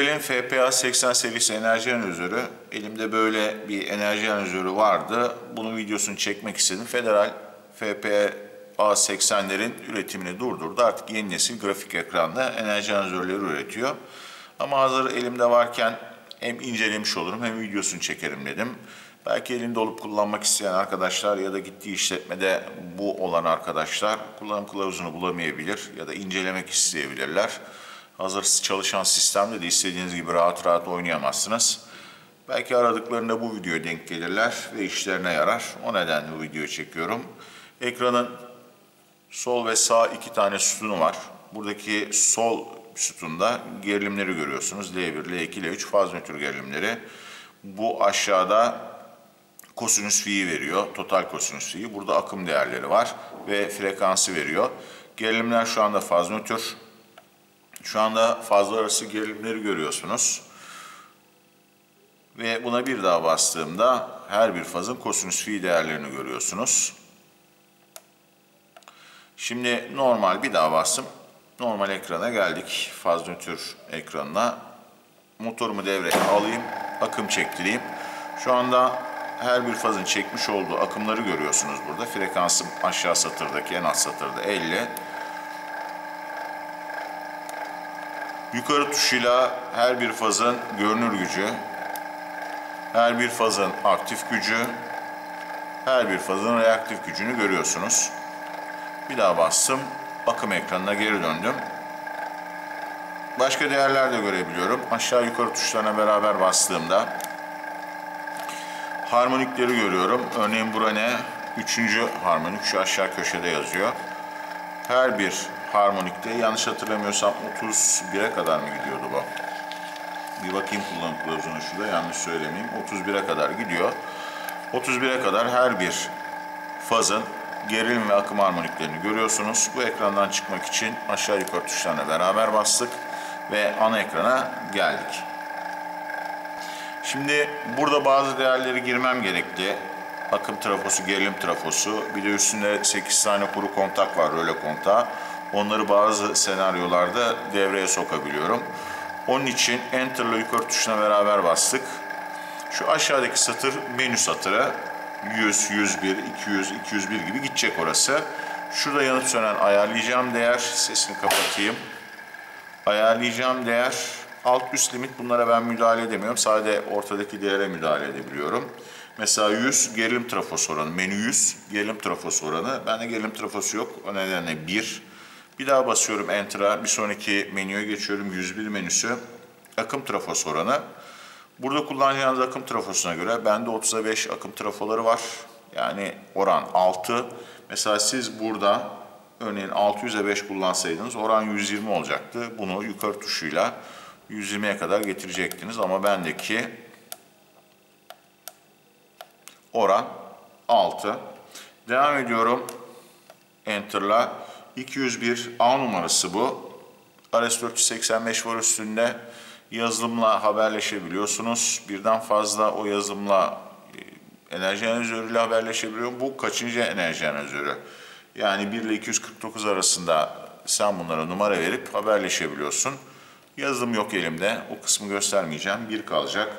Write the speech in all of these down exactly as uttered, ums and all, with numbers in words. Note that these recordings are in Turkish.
Gelelim F P A seksen serisi enerji analizörü. Elimde böyle bir enerji analizörü vardı. Bunun videosunu çekmek istedim. Federal F P A seksenlerin üretimini durdurdu. Artık yeni nesil grafik ekranlı enerji analizörleri üretiyor. Ama hazır elimde varken hem incelemiş olurum hem videosunu çekerim dedim. Belki elinde olup kullanmak isteyen arkadaşlar ya da gittiği işletmede bu olan arkadaşlar kullanım kılavuzunu bulamayabilir ya da incelemek isteyebilirler. Hazır çalışan sistemde de istediğiniz gibi rahat rahat oynayamazsınız. Belki aradıklarında bu videoya denk gelirler ve işlerine yarar. O nedenle bu videoyu çekiyorum. Ekranın sol ve sağ iki tane sütunu var. Buradaki sol sütunda gerilimleri görüyorsunuz. L bir, L iki, L üç faz nötr gerilimleri. Bu aşağıda kosinüs fi'yi veriyor. Total kosinüs fi'yi. Burada akım değerleri var ve frekansı veriyor. Gerilimler şu anda faz nötr. Şu anda fazlar arası gerilimleri görüyorsunuz. Ve buna bir daha bastığımda her bir fazın kosinüs fi değerlerini görüyorsunuz. Şimdi normal bir daha bastım. Normal ekrana geldik. Faz nötr ekranına. Motorumu devreye alayım. Akım çektireyim. Şu anda her bir fazın çekmiş olduğu akımları görüyorsunuz burada. Frekansım aşağı satırdaki en alt satırda elli. Yukarı tuşuyla her bir fazın görünür gücü, her bir fazın aktif gücü, her bir fazın reaktif gücünü görüyorsunuz. Bir daha bastım, akım ekranına geri döndüm. Başka değerler de görebiliyorum. Aşağı yukarı tuşlarına beraber bastığımda harmonikleri görüyorum. Örneğin bura ne? Üçüncü harmonik şu aşağı köşede yazıyor. Her bir harmonikte yanlış hatırlamıyorsam otuz bire kadar mı gidiyordu bu? Bir bakayım kullanım kılavuzuna şurada yanlış söylemeyeyim. otuz bire kadar gidiyor. otuz bire kadar her bir fazın gerilim ve akım harmoniklerini görüyorsunuz. Bu ekrandan çıkmak için aşağı yukarı tuşlarına beraber bastık ve ana ekrana geldik. Şimdi burada bazı değerleri girmem gerekli. Akım trafosu, gerilim trafosu, bir de üstünde sekiz tane kuru kontak var, röle kontağı. Onları bazı senaryolarda devreye sokabiliyorum. Onun için Enter ile yukarı tuşuna beraber bastık. Şu aşağıdaki satır menü satırı. yüz, yüz bir, iki yüz, iki yüz bir gibi gidecek orası. Şurada yanıp sönen ayarlayacağım değer. Sesini kapatayım. Ayarlayacağım değer. Alt üst limit, bunlara ben müdahale edemiyorum. Sadece ortadaki değere müdahale edebiliyorum. Mesela yüz gerilim trafosu oranı. Menü yüz gerilim trafosu oranı. Bende gerilim trafosu yok. O nedenle bir. Bir daha basıyorum Enter'a. Bir sonraki menüye geçiyorum. yüz bir menüsü. Akım trafosu oranı. Burada kullanacağınız akım trafosuna göre bende otuza beş akım trafoları var. Yani oran altı. Mesela siz burada örneğin altı yüze beş kullansaydınız oran yüz yirmi olacaktı. Bunu yukarı tuşuyla yüz yirmiye kadar getirecektiniz ama bendeki oran altı. Devam ediyorum Enter'la. iki yüz bir A numarası bu. R S dört yüz seksen beş var üstünde. Yazılımla haberleşebiliyorsunuz. Birden fazla o yazılımla enerji analizörüyle haberleşebiliyorum. Bu kaçıncı enerji analizörü? Yani bir ile iki yüz kırk dokuz arasında sen bunlara numara verip haberleşebiliyorsun. Yazılım yok elimde. O kısmı göstermeyeceğim. bir kalacak.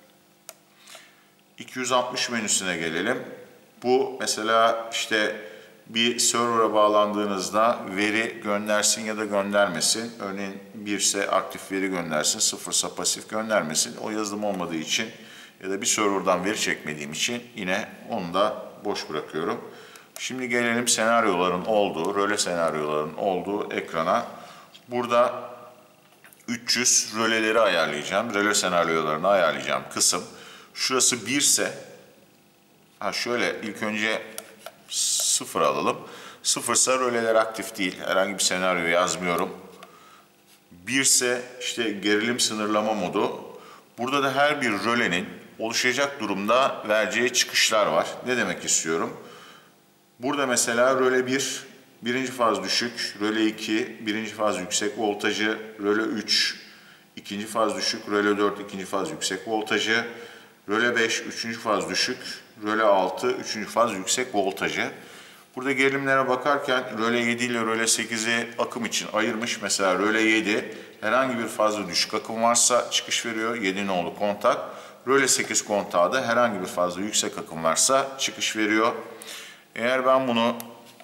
iki yüz altmış menüsüne gelelim. Bu mesela işte bir server'a bağlandığınızda veri göndersin ya da göndermesin. Örneğin bir ise aktif veri göndersin, sıfır ise pasif göndermesin. O yazılım olmadığı için ya da bir server'dan veri çekmediğim için yine onu da boş bırakıyorum. Şimdi gelelim senaryoların olduğu, röle senaryoların olduğu ekrana. Burada üç yüz röleleri ayarlayacağım. Röle senaryolarını ayarlayacağım kısım. Şurası bir ise, ha şöyle ilk önce sıfır alalım. sıfır ise röleler aktif değil. Herhangi bir senaryo yazmıyorum. bir ise işte gerilim sınırlama modu. Burada da her bir rölenin oluşacak durumda vereceği çıkışlar var. Ne demek istiyorum? Burada mesela röle bir, birinci faz düşük, röle iki, birinci faz yüksek voltajı, röle üç, ikinci faz düşük, röle dört, ikinci faz yüksek voltajı, röle beş, üçüncü faz düşük, röle altı, üçüncü faz yüksek voltajı. Burada gerilimlere bakarken röle yedi ile röle sekizi akım için ayırmış. Mesela röle yedi herhangi bir fazla düşük akım varsa çıkış veriyor. yedi nolu kontak. Röle sekiz kontağı da herhangi bir fazla yüksek akım varsa çıkış veriyor. Eğer ben bunu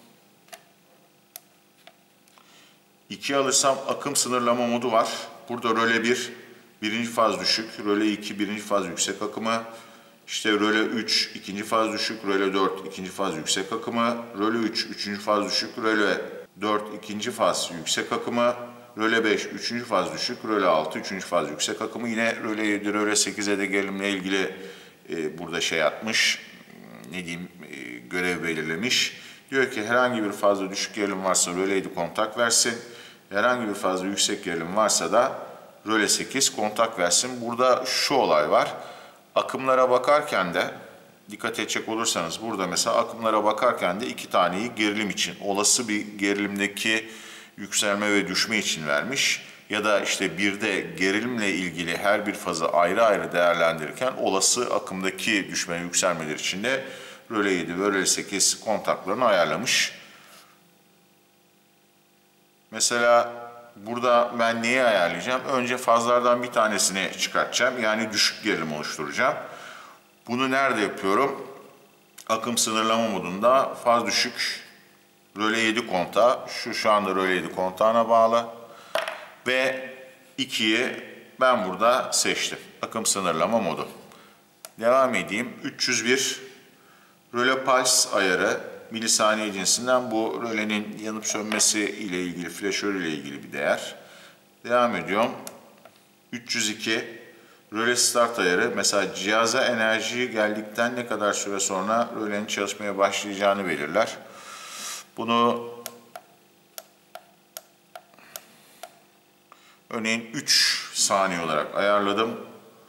ikiye alırsam akım sınırlama modu var. Burada röle bir birinci faz düşük, röle iki birinci faz yüksek akımı, işte röle üç ikinci faz düşük, röle dört ikinci faz yüksek akımı, röle üç üçüncü faz düşük, röle dört ikinci faz yüksek akımı, röle beş üçüncü faz düşük, röle altı üçüncü faz yüksek akımı. Yine röle yedi, röle sekize de gerilimle ilgili e, burada şey yapmış, ne diyeyim, e, görev belirlemiş. Diyor ki herhangi bir fazla düşük gerilim varsa röle yedi kontak versin. Herhangi bir fazla yüksek gerilim varsa da röle sekiz kontak versin. Burada şu olay var. Akımlara bakarken de dikkat edecek olursanız burada mesela akımlara bakarken de iki taneyi gerilim için, olası bir gerilimdeki yükselme ve düşme için vermiş. Ya da işte bir de gerilimle ilgili her bir fazı ayrı ayrı değerlendirirken olası akımdaki düşme ve yükselmeler için de röle yedi ve röle sekiz kontaklarını ayarlamış. Mesela burada ben neyi ayarlayacağım? Önce fazlardan bir tanesini çıkartacağım. Yani düşük gerilim oluşturacağım. Bunu nerede yapıyorum? Akım sınırlama modunda faz düşük röle yedi kontağı. Şu şu anda röle yedi kontağına bağlı. Ve ikiyi ben burada seçtim. Akım sınırlama modu. Devam edeyim. üç yüz bir röle pulse ayarı. Milisaniye cinsinden, bu rölenin yanıp sönmesi ile ilgili, flaşör ile ilgili bir değer. Devam ediyorum. üç yüz iki röle start ayarı. Mesela cihaza enerji geldikten ne kadar süre sonra rölenin çalışmaya başlayacağını belirler. Bunu örneğin üç saniye olarak ayarladım.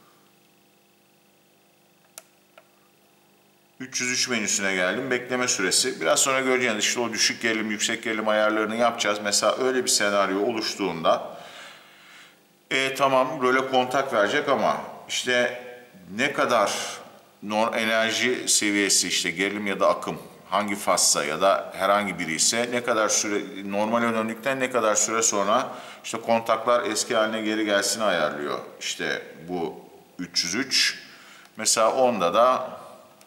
üç yüz üç menüsüne geldim. Bekleme süresi. Biraz sonra göreceğiniz işte o düşük gerilim, yüksek gerilim ayarlarını yapacağız. Mesela öyle bir senaryo oluştuğunda e, tamam röle kontak verecek ama işte ne kadar enerji seviyesi, işte gerilim ya da akım hangi fazsa ya da herhangi biri ise ne kadar süre, normal döndükten ne kadar süre sonra işte kontaklar eski haline geri gelsin ayarlıyor. İşte bu üç yüz üç. Mesela onda da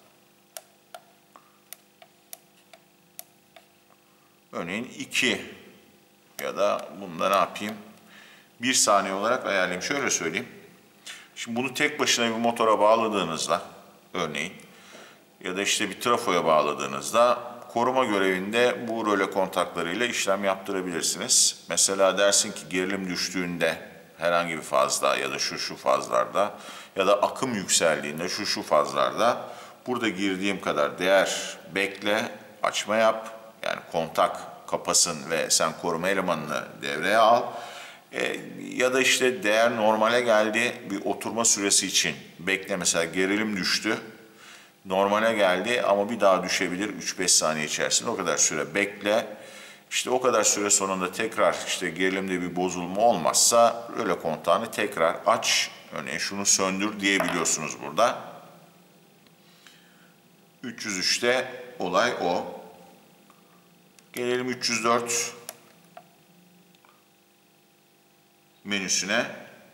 örneğin iki ya da bunda ne yapayım? bir saniye olarak ayarlayayım. Şöyle söyleyeyim. Şimdi bunu tek başına bir motora bağladığınızda örneğin ya da işte bir trafoya bağladığınızda koruma görevinde bu röle kontaklarıyla işlem yaptırabilirsiniz. Mesela dersin ki gerilim düştüğünde herhangi bir fazda ya da şu şu fazlarda ya da akım yükseldiğinde şu şu fazlarda burada girdiğim kadar değer bekle, açma yap. Yani kontak kapasın ve sen koruma elemanını devreye al. E, ya da işte değer normale geldi, bir oturma süresi için bekle. Mesela gerilim düştü, normale geldi ama bir daha düşebilir üç beş saniye içerisinde, o kadar süre bekle. İşte o kadar süre sonunda tekrar işte gerilimde bir bozulma olmazsa röle kontağını tekrar aç. Örneğin şunu söndür diyebiliyorsunuz burada. üç yüz üçte olay o. Gelelim üç yüz dört menüsüne.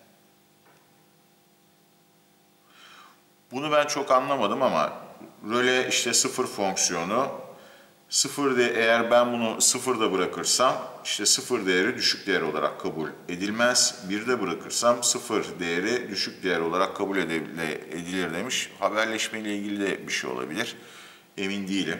Bunu ben çok anlamadım ama röle işte sıfır fonksiyonu. Sıfır de, eğer ben bunu sıfırda bırakırsam işte sıfır değeri düşük değer olarak kabul edilmez. birde bırakırsam sıfır değeri düşük değer olarak kabul edilir demiş. Haberleşme ile ilgili de bir şey olabilir. Emin değilim.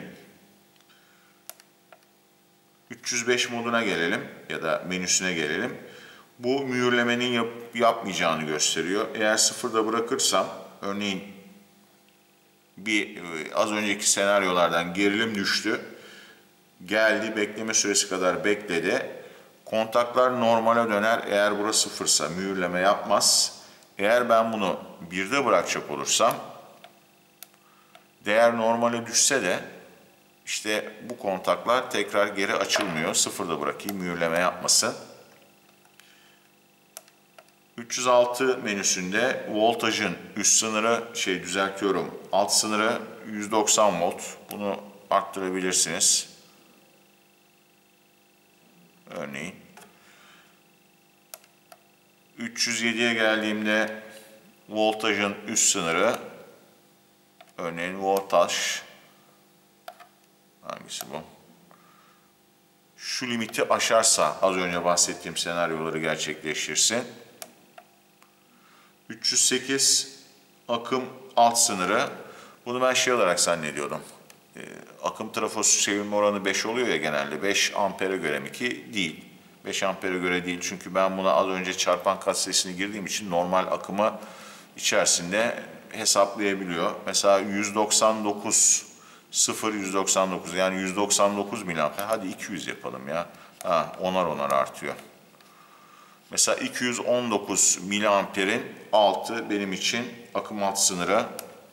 üç yüz beş moduna gelelim ya da menüsüne gelelim. Bu mühürlemenin yap, yapmayacağını gösteriyor. Eğer sıfırda bırakırsam örneğin bir az önceki senaryolardan gerilim düştü. Geldi, bekleme süresi kadar bekledi. Kontaklar normale döner eğer burası sıfırsa, mühürleme yapmaz. Eğer ben bunu birde bırakacak olursam değer normale düşse de işte bu kontaklar tekrar geri açılmıyor. Sıfırda bırakayım, mühürleme yapmasın. üç yüz altı menüsünde voltajın üst sınırı, şey düzeltiyorum, alt sınırı yüz doksan volt. Bunu arttırabilirsiniz. Örneğin. üç yüz yediye geldiğimde voltajın üst sınırı. Örneğin voltaj. Hangisi bu? Şu limiti aşarsa az önce bahsettiğim senaryoları gerçekleştirsin. üç yüz sekiz akım alt sınırı. Bunu ben şey olarak zannediyordum. Ee, akım trafosu çevirme oranı beş oluyor ya genelde. beş ampere göre mi ki? Değil. beş ampere göre değil. Çünkü ben buna az önce çarpan katsayısını girdiğim için normal akımı içerisinde hesaplayabiliyor. Mesela yüz doksan dokuz sıfır yüz doksan dokuz yani yüz doksan dokuz miliamper. Hadi iki yüz yapalım ya. Ha, onar onar artıyor. Mesela iki yüz on dokuz miliamperin altı benim için akım alt sınırı.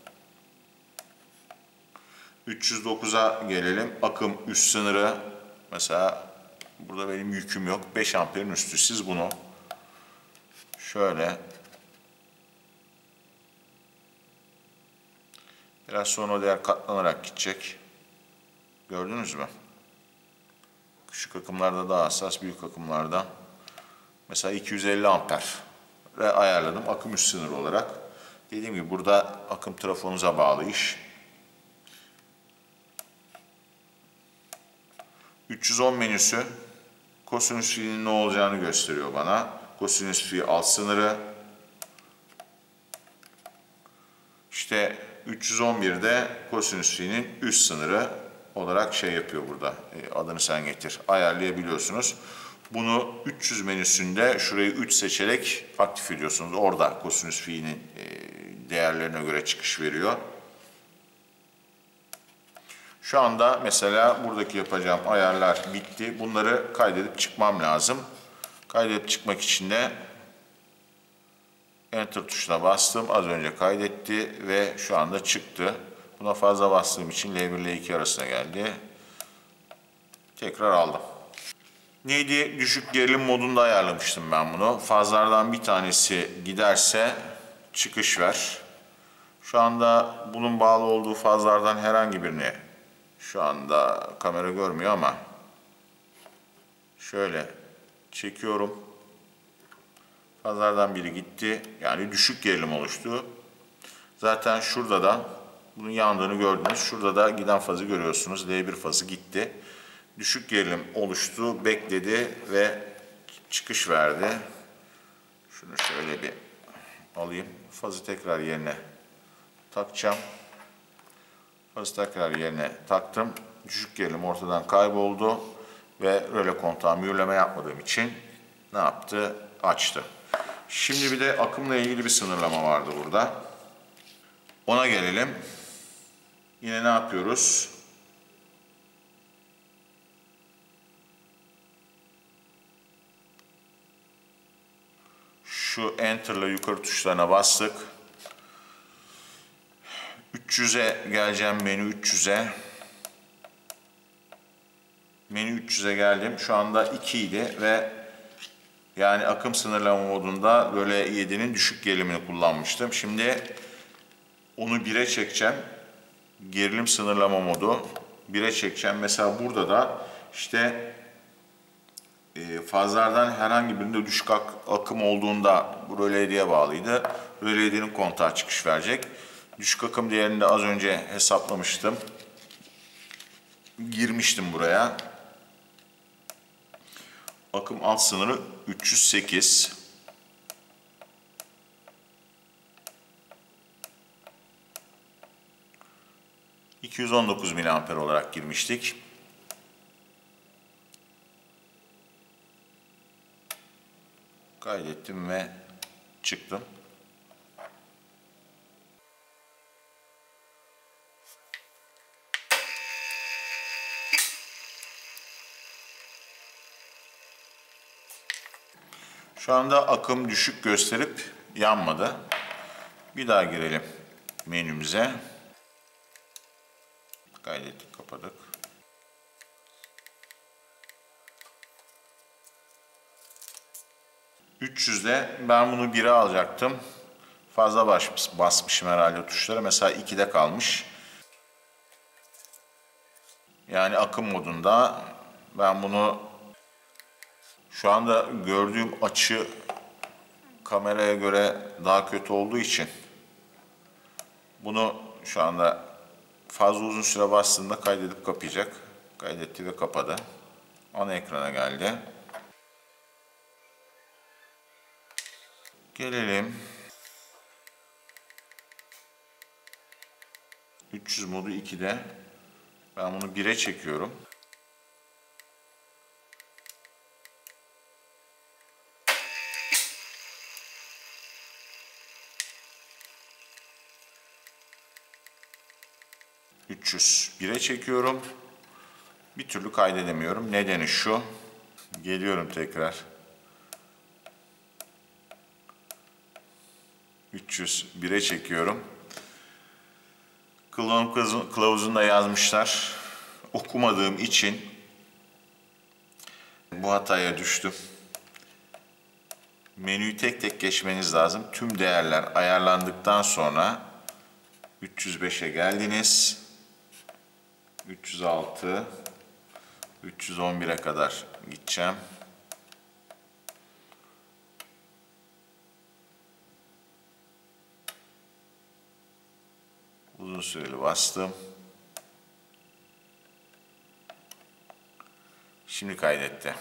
üç yüz dokuza gelelim. Akım üst sınırı. Mesela burada benim yüküm yok. beş amperin üstü. Siz bunu şöyle biraz sonra o değer katlanarak gidecek. Gördünüz mü? Küçük akımlarda daha hassas, büyük akımlarda. Mesela iki yüz elli amper ve ayarladım akım üst sınırı olarak. Dediğim gibi burada akım trafonuza bağlı iş. üç yüz on menüsü kosinüs fi'nin ne olacağını gösteriyor bana. Kosinüs fi alt sınırı. İşte üç yüz on birde kosinüs fi'nin üst sınırı olarak şey yapıyor burada. E, adını sen getir. Ayarlayabiliyorsunuz. Bunu üç yüz menüsünde şurayı üç seçerek aktif ediyorsunuz. Orada kosinüs fi'nin e, değerlerine göre çıkış veriyor. Şu anda mesela buradaki yapacağım ayarlar bitti. Bunları kaydedip çıkmam lazım. Kaydedip çıkmak için de Enter tuşuna bastım. Az önce kaydetti ve şu anda çıktı. Buna fazla bastığım için L bir ile L iki arasına geldi. Tekrar aldım. Neydi? Düşük gerilim modunda ayarlamıştım ben bunu. Fazlardan bir tanesi giderse çıkış ver. Şu anda bunun bağlı olduğu fazlardan herhangi birini şu anda kamera görmüyor ama şöyle çekiyorum. Fazlardan biri gitti. Yani düşük gerilim oluştu. Zaten şurada da bunun yandığını gördünüz. Şurada da giden fazı görüyorsunuz. L bir fazı gitti. Düşük gerilim oluştu, bekledi ve çıkış verdi. Şunu şöyle bir alayım. Fazı tekrar yerine takacağım. Fazı tekrar yerine taktım. Düşük gerilim ortadan kayboldu ve röle kontağı mühürleme yapmadığım için ne yaptı? Açtı. Şimdi bir de akımla ilgili bir sınırlama vardı burada. Ona gelelim. Yine ne yapıyoruz? Şu Enter ile yukarı tuşlarına bastık. üç yüze geleceğim, menü üç yüze. Menü üç yüze geldim. Şu anda iki idi ve yani akım sınırlama modunda böyle yedinin düşük gerilimini kullanmıştım. Şimdi onu bire çekeceğim. Gerilim sınırlama modu bire çekeceğim. Mesela burada da işte e, fazlardan herhangi birinde düşük ak akım olduğunda bu röle hediye bağlıydı. Röle hediyenin kontağı çıkış verecek. Düşük akım değerini de az önce hesaplamıştım. Girmiştim buraya. Akım alt sınırı üç yüz sekiz. iki yüz on dokuz miliamper olarak girmiştik. Kaydettim ve çıktım. Şu anda akım düşük gösterip yanmadı. Bir daha girelim menümüze. Kaydettik, kapadık. üç yüzde ben bunu bire alacaktım. Fazla bas, basmışım herhalde tuşlara. Mesela ikide kalmış. Yani akım modunda ben bunu Şu anda gördüğüm açı kameraya göre daha kötü olduğu için bunu şu anda fazla uzun süre bastığında kaydedip kapayacak. Kaydetti ve kapadı. Ana ekrana geldi. Gelelim. üç yüz modu ikide. Ben bunu bire çekiyorum. üç yüz bire çekiyorum. Bir türlü kaydedemiyorum. Nedeni şu. Geliyorum tekrar. üç yüz bire çekiyorum. Kullanım kılavuzunda yazmışlar. Okumadığım için bu hataya düştüm. Menüyü tek tek geçmeniz lazım. Tüm değerler ayarlandıktan sonra üç yüz beşe geldiniz. üç yüz altı, üç yüz on bire kadar gideceğim. Uzun süreli bastım. Şimdi kaydetti.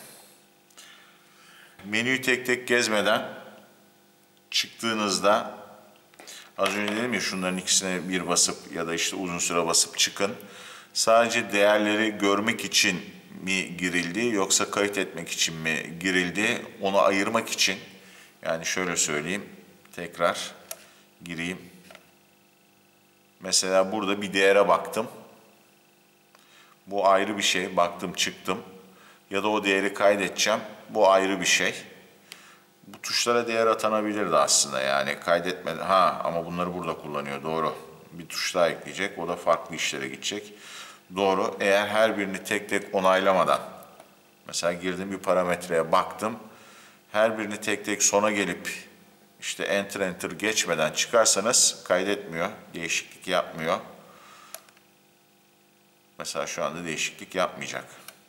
Menüyü tek tek gezmeden çıktığınızda, az önce dedim ya, şunların ikisine bir basıp ya da işte uzun süre basıp çıkın. Sadece değerleri görmek için mi girildi yoksa kayıt etmek için mi girildi, onu ayırmak için. Yani şöyle söyleyeyim, tekrar gireyim. Mesela burada bir değere baktım. Bu ayrı bir şey. Baktım, çıktım. Ya da o değeri kaydedeceğim. Bu ayrı bir şey. Bu tuşlara değer atanabilirdi aslında. Yani kaydetmeden. Ha, ama bunları burada kullanıyor. Doğru. Bir tuş daha ekleyecek. O da farklı işlere gidecek. Doğru. Eğer her birini tek tek onaylamadan, mesela girdim bir parametreye baktım. Her birini tek tek sona gelip İşte enter enter geçmeden çıkarsanız kaydetmiyor, değişiklik yapmıyor. Mesela şu anda değişiklik yapmayacak.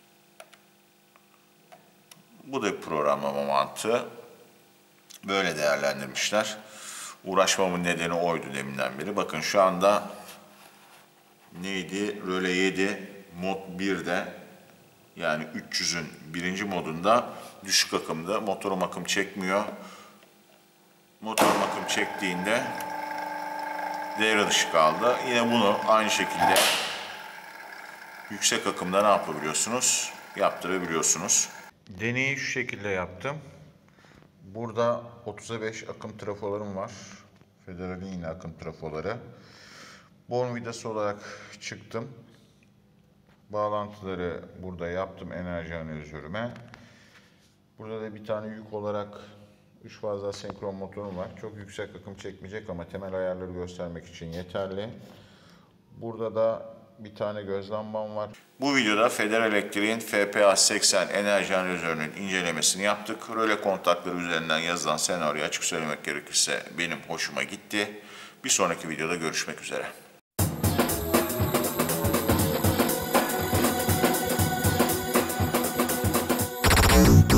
Bu da bir programlama mantığı. Böyle değerlendirmişler. Uğraşmamın nedeni oydu deminden beri. Bakın şu anda neydi? Röle yedi mod birde, yani üç yüzün birinci modunda düşük akımda, motorum akım çekmiyor. Motorum akım çektiğinde devre dışı kaldı. Yine bunu aynı şekilde yüksek akımda ne yapabiliyorsunuz? Yaptırabiliyorsunuz. Deneyi şu şekilde yaptım. Burada otuza beş akım trafolarım var. Federal'in yine akım trafoları. Born vidası olarak çıktım. Bağlantıları burada yaptım enerji analizörüme. Burada da bir tane yük olarak üç fazla senkron motorum var. Çok yüksek akım çekmeyecek ama temel ayarları göstermek için yeterli. Burada da bir tane göz lambam var. Bu videoda Federal Elektrik'in F P A seksen enerji analizörünün incelemesini yaptık. Röle kontakları üzerinden yazılan senaryoyu açık söylemek gerekirse benim hoşuma gitti. Bir sonraki videoda görüşmek üzere.